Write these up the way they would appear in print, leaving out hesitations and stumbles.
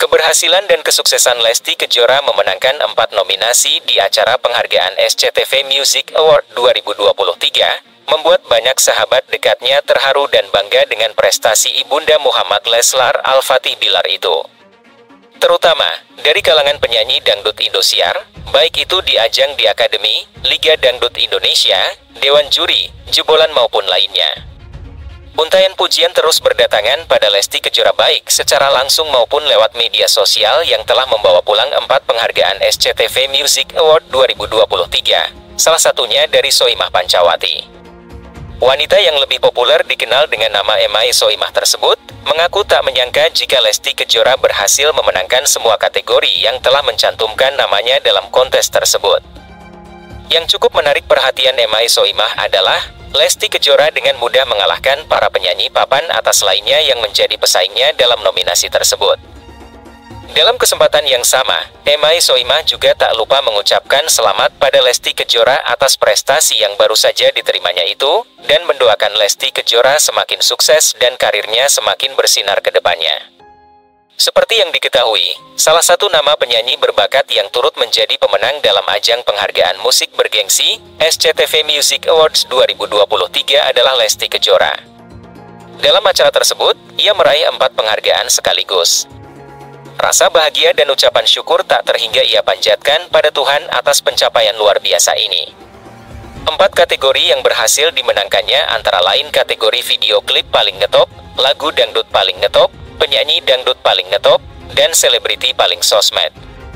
Keberhasilan dan kesuksesan Lesti Kejora memenangkan 4 nominasi di acara penghargaan SCTV Music Award 2023, membuat banyak sahabat dekatnya terharu dan bangga dengan prestasi Ibunda Muhammad Leslar Al-Fatih Bilar itu. Terutama dari kalangan penyanyi dangdut Indosiar, baik itu di ajang di Akademi, Liga Dangdut Indonesia, Dewan Juri, jebolan maupun lainnya. Untaian pujian terus berdatangan pada Lesti Kejora baik secara langsung maupun lewat media sosial yang telah membawa pulang 4 penghargaan SCTV Music Award 2023, salah satunya dari Soimah Pancawati. Wanita yang lebih populer dikenal dengan nama Emai Soimah tersebut, mengaku tak menyangka jika Lesti Kejora berhasil memenangkan semua kategori yang telah mencantumkan namanya dalam kontes tersebut. Yang cukup menarik perhatian Emai Soimah adalah, Lesti Kejora dengan mudah mengalahkan para penyanyi papan atas lainnya yang menjadi pesaingnya dalam nominasi tersebut. Dalam kesempatan yang sama, Emai Soimah juga tak lupa mengucapkan selamat pada Lesti Kejora atas prestasi yang baru saja diterimanya itu, dan mendoakan Lesti Kejora semakin sukses dan karirnya semakin bersinar ke depannya. Seperti yang diketahui, salah satu nama penyanyi berbakat yang turut menjadi pemenang dalam ajang penghargaan musik bergengsi, SCTV Music Awards 2023 adalah Lesti Kejora. Dalam acara tersebut, ia meraih 4 penghargaan sekaligus. Rasa bahagia dan ucapan syukur tak terhingga ia panjatkan pada Tuhan atas pencapaian luar biasa ini. 4 kategori yang berhasil dimenangkannya antara lain kategori video klip paling ngetop, lagu dangdut paling ngetop, penyanyi dangdut paling ngetop, dan selebriti paling sosmed.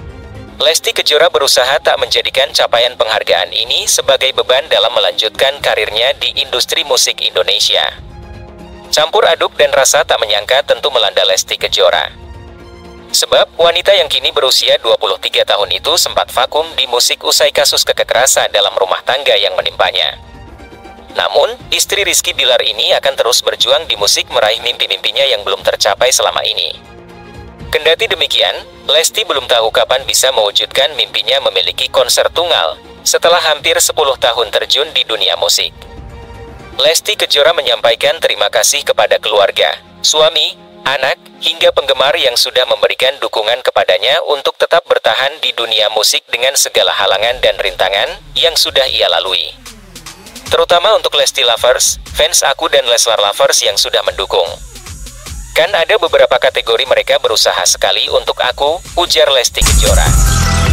Lesti Kejora berusaha tak menjadikan capaian penghargaan ini sebagai beban dalam melanjutkan karirnya di industri musik Indonesia. Campur aduk dan rasa tak menyangka tentu melanda Lesti Kejora. Sebab, wanita yang kini berusia 23 tahun itu sempat vakum di musik usai kasus kekerasan dalam rumah tangga yang menimpanya. Namun, istri Rizky Bilar ini akan terus berjuang di musik meraih mimpi-mimpinya yang belum tercapai selama ini. Kendati demikian, Lesti belum tahu kapan bisa mewujudkan mimpinya memiliki konser tunggal, setelah hampir 10 tahun terjun di dunia musik. Lesti Kejora menyampaikan terima kasih kepada keluarga, suami, anak, hingga penggemar yang sudah memberikan dukungan kepadanya untuk tetap bertahan di dunia musik dengan segala halangan dan rintangan yang sudah ia lalui. Terutama untuk Lesti Lovers, fans aku dan Leslar Lovers yang sudah mendukung. Kan ada beberapa kategori mereka berusaha sekali untuk aku, ujar Lesti Kejora.